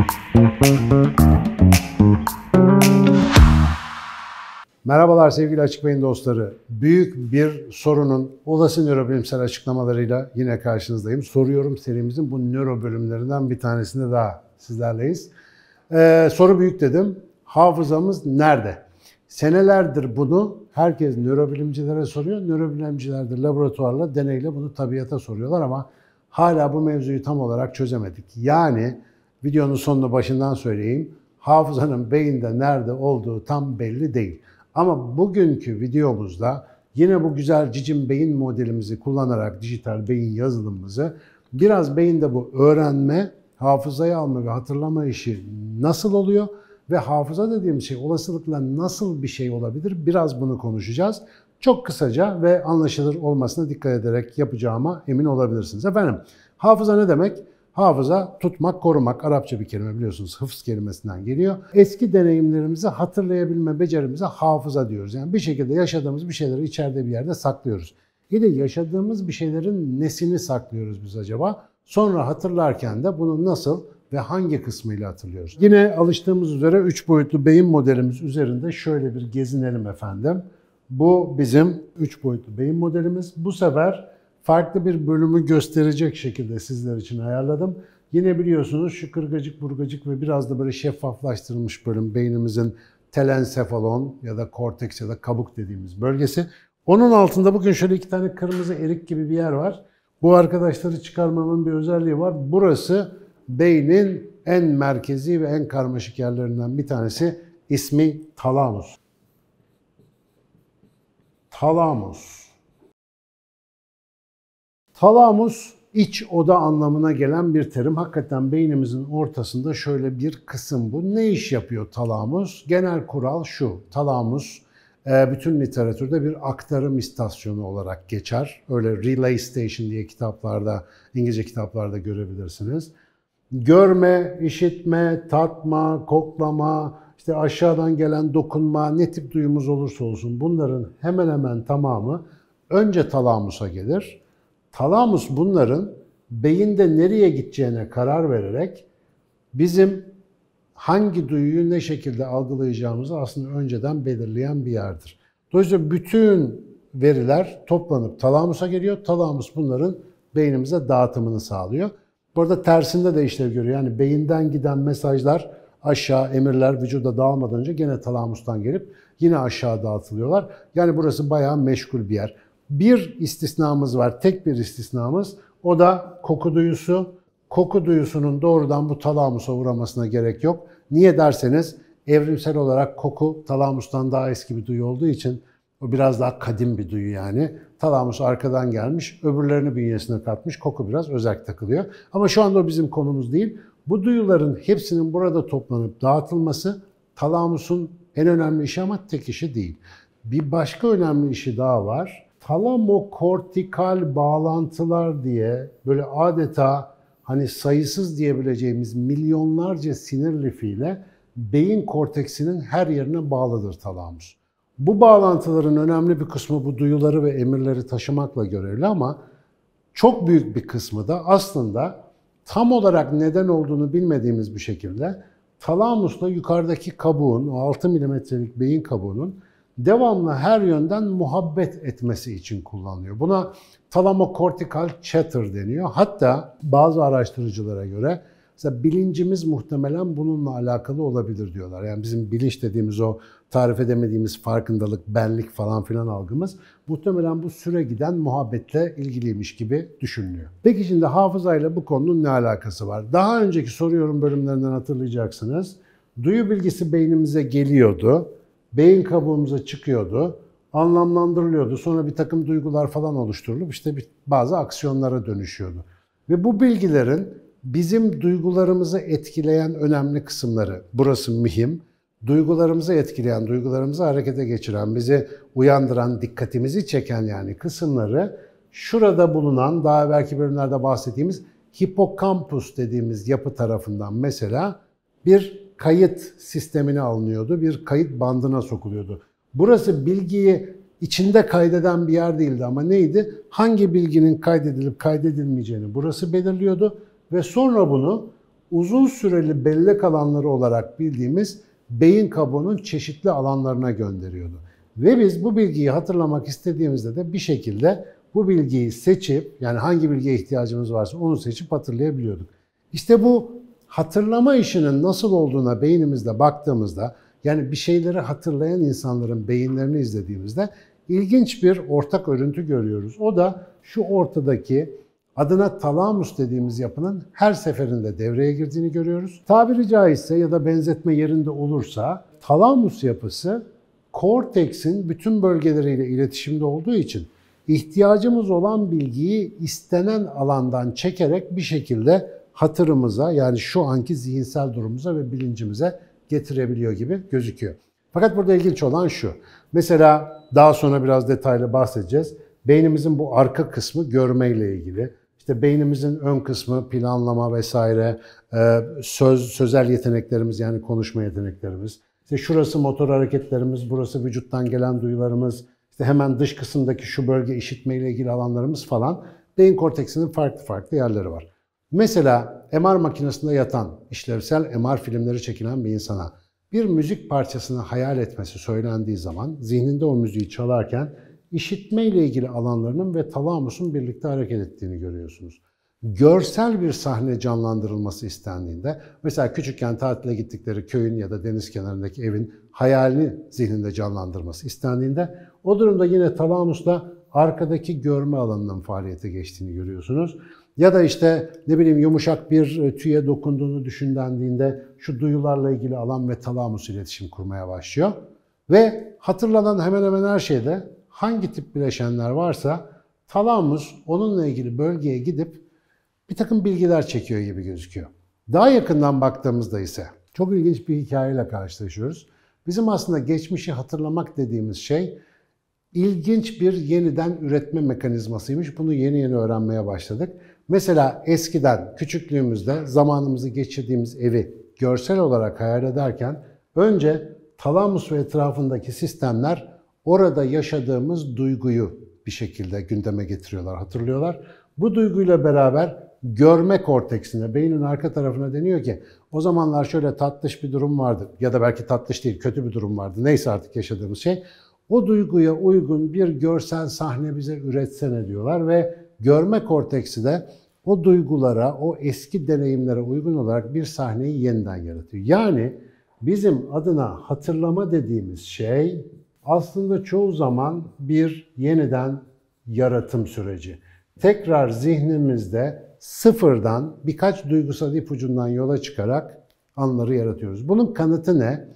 Merhabalar sevgili Açık Beyin dostları. Büyük bir sorunun olası nörobilimsel açıklamalarıyla yine karşınızdayım. Soruyorum serimizin bu nöro bölümlerinden bir tanesinde daha sizlerleyiz. Soru büyük dedim. Hafızamız nerede? Senelerdir bunu herkes nörobilimcilere soruyor. Nörobilimciler de laboratuvarla, deneyle bunu tabiata soruyorlar ama hala bu mevzuyu tam olarak çözemedik. Yani videonun sonunu başından söyleyeyim. Hafızanın beyinde nerede olduğu tam belli değil. Ama bugünkü videomuzda yine bu güzel cicim beyin modelimizi kullanarak dijital beyin yazılımımızı biraz beyinde bu öğrenme, hafızayı alma ve hatırlama işi nasıl oluyor ve hafıza dediğim şey olasılıkla nasıl bir şey olabilir? Biraz bunu konuşacağız. Çok kısaca ve anlaşılır olmasına dikkat ederek yapacağıma emin olabilirsiniz. Efendim, hafıza ne demek? Hafıza, tutmak, korumak. Arapça bir kelime biliyorsunuz. Hıfz kelimesinden geliyor. Eski deneyimlerimizi hatırlayabilme becerimize hafıza diyoruz. Yani bir şekilde yaşadığımız bir şeyleri içeride bir yerde saklıyoruz. Yine yaşadığımız bir şeylerin nesini saklıyoruz biz acaba? Sonra hatırlarken de bunu nasıl ve hangi kısmıyla hatırlıyoruz? Yine alıştığımız üzere 3 boyutlu beyin modelimiz üzerinde şöyle bir gezinelim efendim. Bu bizim 3 boyutlu beyin modelimiz. Bu sefer farklı bir bölümü gösterecek şekilde sizler için ayarladım. Yine biliyorsunuz şu kırgacık, burgacık ve biraz da böyle şeffaflaştırılmış bölüm beynimizin telensefalon ya da korteks ya da kabuk dediğimiz bölgesi. Onun altında bugün şöyle 2 tane kırmızı erik gibi bir yer var. Bu arkadaşları çıkarmamın bir özelliği var. Burası beynin en merkezi ve en karmaşık yerlerinden bir tanesi. İsmi talamus. Talamus. Talamus, iç oda anlamına gelen bir terim. Hakikaten beynimizin ortasında şöyle bir kısım bu. Ne iş yapıyor talamus? Genel kural şu, talamus bütün literatürde bir aktarım istasyonu olarak geçer. Öyle relay station diye kitaplarda, İngilizce kitaplarda görebilirsiniz. Görme, işitme, tatma, koklama, işte aşağıdan gelen dokunma, ne tip duyumuz olursa olsun bunların hemen hemen tamamı önce talamusa gelir. Talamus bunların beyinde nereye gideceğine karar vererek bizim hangi duyuyu ne şekilde algılayacağımızı aslında önceden belirleyen bir yerdir. Dolayısıyla bütün veriler toplanıp talamusa geliyor. Talamus bunların beynimize dağıtımını sağlıyor. Bu arada tersinde de işlev görüyor. Yani beyinden giden mesajlar aşağı, emirler vücuda dağılmadan önce gene talamustan gelip yine aşağı dağıtılıyorlar. Yani burası bayağı meşgul bir yer. Bir istisnamız var, tek bir istisnamız. O da koku duyusu. Koku duyusunun doğrudan bu talamusa uğramasına gerek yok. Niye derseniz evrimsel olarak koku talamustan daha eski bir duyu olduğu için o biraz daha kadim bir duyu yani. Talamus arkadan gelmiş, öbürlerini bünyesine katmış, koku biraz özerk takılıyor. Ama şu anda o bizim konumuz değil. Bu duyuların hepsinin burada toplanıp dağıtılması talamusun en önemli işi ama tek işi değil. Bir başka önemli işi daha var. Talamokortikal bağlantılar diye böyle adeta hani sayısız diyebileceğimiz milyonlarca sinir lifiyle beyin korteksinin her yerine bağlıdır talamus. Bu bağlantıların önemli bir kısmı bu duyuları ve emirleri taşımakla görevli ama çok büyük bir kısmı da aslında tam olarak neden olduğunu bilmediğimiz bir şekilde talamusla yukarıdaki kabuğun, o 6 milimetrelik beyin kabuğunun devamlı her yönden muhabbet etmesi için kullanılıyor. Buna talamokortikal chatter deniyor. Hatta bazı araştırıcılara göre mesela bilincimiz muhtemelen bununla alakalı olabilir diyorlar. Yani bizim bilinç dediğimiz o tarif edemediğimiz farkındalık, benlik falan filan algımız muhtemelen bu süre giden muhabbetle ilgiliymiş gibi düşünülüyor. Peki şimdi hafızayla bu konunun ne alakası var? Daha önceki soruyorum bölümlerinden hatırlayacaksınız. Duyu bilgisi beynimize geliyordu. Beyin kabuğumuza çıkıyordu, anlamlandırılıyordu. Sonra bir takım duygular falan oluşturulup işte bazı aksiyonlara dönüşüyordu. Ve bu bilgilerin bizim duygularımızı etkileyen önemli kısımları, burası mühim, duygularımızı etkileyen, duygularımızı harekete geçiren, bizi uyandıran, dikkatimizi çeken yani kısımları şurada bulunan, daha evvelki bölümlerde bahsettiğimiz hipokampus dediğimiz yapı tarafından mesela bir kayıt sistemine alınıyordu, bir kayıt bandına sokuluyordu. Burası bilgiyi içinde kaydeden bir yer değildi ama neydi? Hangi bilginin kaydedilip kaydedilmeyeceğini burası belirliyordu ve sonra bunu uzun süreli bellek alanları olarak bildiğimiz beyin kabuğunun çeşitli alanlarına gönderiyordu. Ve biz bu bilgiyi hatırlamak istediğimizde de bir şekilde bu bilgiyi seçip, yani hangi bilgiye ihtiyacımız varsa onu seçip hatırlayabiliyorduk. İşte bu hatırlama işinin nasıl olduğuna beynimizde baktığımızda, yani bir şeyleri hatırlayan insanların beyinlerini izlediğimizde ilginç bir ortak örüntü görüyoruz. O da şu ortadaki adına talamus dediğimiz yapının her seferinde devreye girdiğini görüyoruz. Tabiri caizse ya da benzetme yerinde olursa talamus yapısı korteksin bütün bölgeleriyle iletişimde olduğu için ihtiyacımız olan bilgiyi istenen alandan çekerek bir şekilde hatırımıza, yani şu anki zihinsel durumumuza ve bilincimize getirebiliyor gibi gözüküyor. Fakat burada ilginç olan şu. Mesela daha sonra biraz detaylı bahsedeceğiz. Beynimizin bu arka kısmı görmeyle ilgili. İşte beynimizin ön kısmı planlama vesaire, sözel yeteneklerimiz, yani konuşma yeteneklerimiz. İşte şurası motor hareketlerimiz, burası vücuttan gelen duyularımız, işte hemen dış kısımdaki şu bölge işitmeyle ilgili alanlarımız falan. Beyin korteksinin farklı yerleri var. Mesela MR makinesinde yatan, işlevsel MR filmleri çekilen bir insana bir müzik parçasını hayal etmesi söylendiği zaman zihninde o müziği çalarken işitmeyle ilgili alanlarının ve talamusun birlikte hareket ettiğini görüyorsunuz. Görsel bir sahne canlandırılması istendiğinde, mesela küçükken tatile gittikleri köyün ya da deniz kenarındaki evin hayalini zihninde canlandırması istendiğinde, o durumda yine talamusla arkadaki görme alanının faaliyete geçtiğini görüyorsunuz. Ya da işte ne bileyim yumuşak bir tüye dokunduğunu düşündendiğinde şu duyularla ilgili alan ve talamus iletişim kurmaya başlıyor. Ve hatırlanan hemen hemen her şeyde hangi tip bileşenler varsa talamus onunla ilgili bölgeye gidip bir takım bilgiler çekiyor gibi gözüküyor. Daha yakından baktığımızda ise çok ilginç bir hikayeyle karşılaşıyoruz. Bizim aslında geçmişi hatırlamak dediğimiz şey ilginç bir yeniden üretme mekanizmasıymış. Bunu yeni öğrenmeye başladık. Mesela eskiden küçüklüğümüzde zamanımızı geçirdiğimiz evi görsel olarak hayal ederken önce talamus ve etrafındaki sistemler orada yaşadığımız duyguyu bir şekilde gündeme getiriyorlar, hatırlıyorlar. Bu duyguyla beraber görme korteksine, beynin arka tarafına deniyor ki o zamanlar şöyle tatlış bir durum vardı ya da belki tatlış değil, kötü bir durum vardı. Neyse artık yaşadığımız şey. O duyguya uygun bir görsel sahne bize üretsene diyorlar ve görme korteksi de o duygulara, o eski deneyimlere uygun olarak bir sahneyi yeniden yaratıyor. Yani bizim adına hatırlama dediğimiz şey aslında çoğu zaman bir yeniden yaratım süreci. Tekrar zihnimizde sıfırdan birkaç duygusal ipucundan yola çıkarak anıları yaratıyoruz. Bunun kanıtı ne?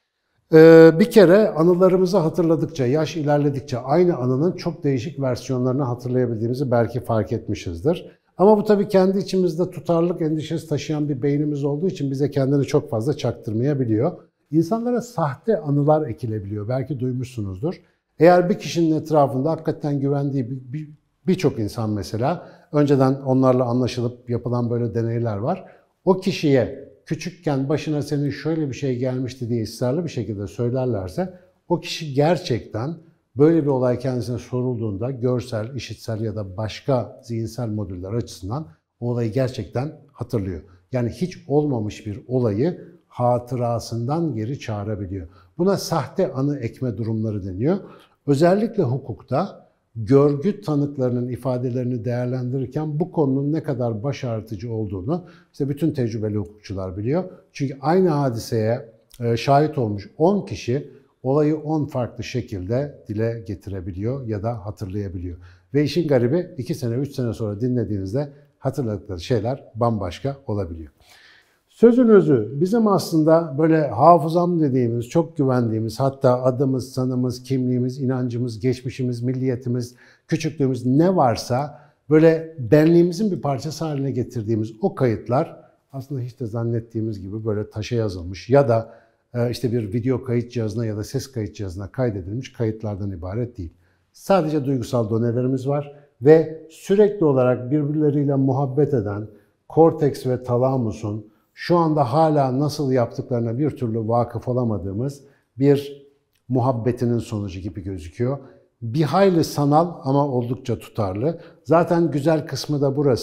Bir kere anılarımızı hatırladıkça, yaş ilerledikçe aynı anının çok değişik versiyonlarını hatırlayabildiğimizi belki fark etmişizdir. Ama bu tabii kendi içimizde tutarlılık endişesi taşıyan bir beynimiz olduğu için bize kendini çok fazla çaktırmayabiliyor. İnsanlara sahte anılar ekilebiliyor. Belki duymuşsunuzdur. Eğer bir kişinin etrafında hakikaten güvendiği birçok insan mesela, önceden onlarla anlaşılıp yapılan böyle deneyler var. O kişiye küçükken başına senin şöyle bir şey gelmişti diye ısrarlı bir şekilde söylerlerse, o kişi gerçekten böyle bir olay kendisine sorulduğunda görsel, işitsel ya da başka zihinsel modüller açısından o olayı gerçekten hatırlıyor. Yani hiç olmamış bir olayı hatırasından geri çağırabiliyor. Buna sahte anı ekme durumları deniyor. Özellikle hukukta görgü tanıklarının ifadelerini değerlendirirken bu konunun ne kadar baş ağrıtıcı olduğunu işte bütün tecrübeli hukukçular biliyor. Çünkü aynı hadiseye şahit olmuş 10 kişi olayı 10 farklı şekilde dile getirebiliyor ya da hatırlayabiliyor. Ve işin garibi 2 sene, 3 sene sonra dinlediğinizde hatırladıkları şeyler bambaşka olabiliyor. Sözün özü, bizim aslında böyle hafızam dediğimiz, çok güvendiğimiz, hatta adımız, sanımız, kimliğimiz, inancımız, geçmişimiz, milliyetimiz, küçüklüğümüz ne varsa böyle benliğimizin bir parçası haline getirdiğimiz o kayıtlar aslında hiç de zannettiğimiz gibi böyle taşa yazılmış ya da işte bir video kayıt cihazına ya da ses kayıt cihazına kaydedilmiş kayıtlardan ibaret değil. Sadece duygusal donelerimiz var ve sürekli olarak birbirleriyle muhabbet eden korteks ve talamusun şu anda hala nasıl yaptıklarına bir türlü vakıf olamadığımız bir muhabbetinin sonucu gibi gözüküyor. Bir hayli sanal ama oldukça tutarlı. Zaten güzel kısmı da burası.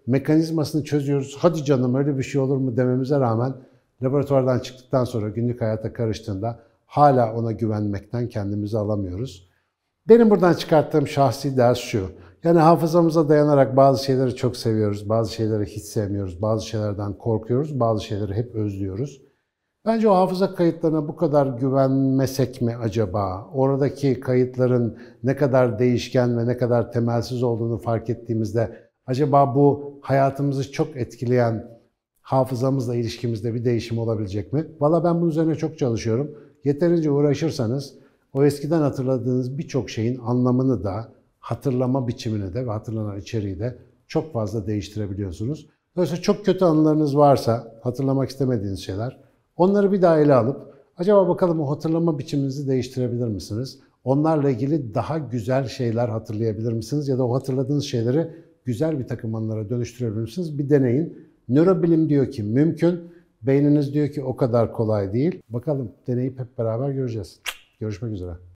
mekanizmasını çözüyoruz. Hadi canım öyle bir şey olur mu dememize rağmen laboratuvardan çıktıktan sonra günlük hayata karıştığında hala ona güvenmekten kendimizi alamıyoruz. Benim buradan çıkarttığım şahsi ders şu. Yani hafızamıza dayanarak bazı şeyleri çok seviyoruz, bazı şeyleri hiç sevmiyoruz, bazı şeylerden korkuyoruz, bazı şeyleri hep özlüyoruz. Bence o hafıza kayıtlarına bu kadar güvenmesek mi acaba? Oradaki kayıtların ne kadar değişken ve ne kadar temelsiz olduğunu fark ettiğimizde acaba bu hayatımızı çok etkileyen hafızamızla ilişkimizde bir değişim olabilecek mi? Valla ben bunun üzerine çok çalışıyorum. Yeterince uğraşırsanız o eskiden hatırladığınız birçok şeyin anlamını da, hatırlama biçimini de ve hatırlanan içeriği de çok fazla değiştirebiliyorsunuz. Dolayısıyla çok kötü anılarınız varsa, hatırlamak istemediğiniz şeyler, onları bir daha ele alıp, acaba bakalım o hatırlama biçiminizi değiştirebilir misiniz? Onlarla ilgili daha güzel şeyler hatırlayabilir misiniz? Ya da o hatırladığınız şeyleri güzel bir takım anılara dönüştürebilir misiniz? Bir deneyin. Nörobilim diyor ki mümkün, beyniniz diyor ki o kadar kolay değil. Bakalım deneyip hep beraber göreceğiz. Görüşmek üzere.